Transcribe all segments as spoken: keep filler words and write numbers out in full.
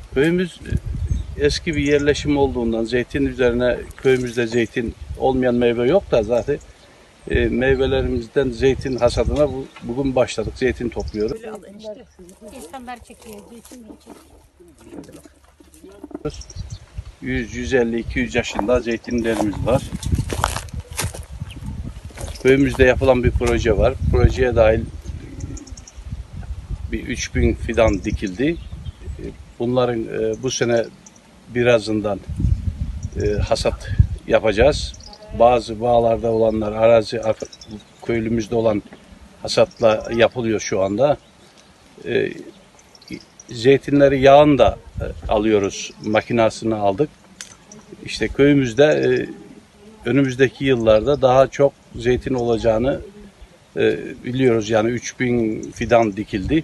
Köyümüz eski bir yerleşim olduğundan zeytin üzerine köyümüzde zeytin olmayan meyve yok da zaten e, meyvelerimizden zeytin hasadına bu, bugün başladık. Zeytin topluyoruz. İşte, insanlar çekiyor, zeytinleri çekiyor. yüz yüz elli iki yüz yaşında zeytinlerimiz var. Köyümüzde yapılan bir proje var. Projeye dahil bir üç bin fidan dikildi. Bunların bu sene birazından hasat yapacağız. Bazı bağlarda olanlar, arazi köylümüzde olan hasatla yapılıyor şu anda. Zeytinleri yağını da alıyoruz, makinasını aldık. İşte köyümüzde önümüzdeki yıllarda daha çok zeytin olacağını biliyoruz. Yani üç bin fidan dikildi.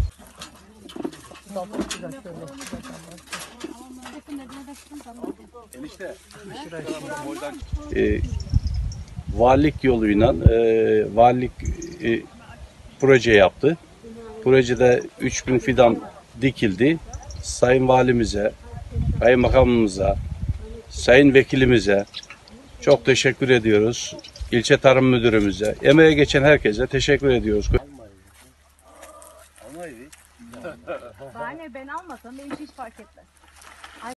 E, valilik yoluyla e, valilik e, proje yaptı. Projede üç bin fidan dikildi. Sayın Valimize, Kaymakamımıza, Sayın Vekilimize çok teşekkür ediyoruz. İlçe Tarım Müdürümüze, emeğe geçen herkese teşekkür ediyoruz. Bahane ben almasam benim hiç fark etmez.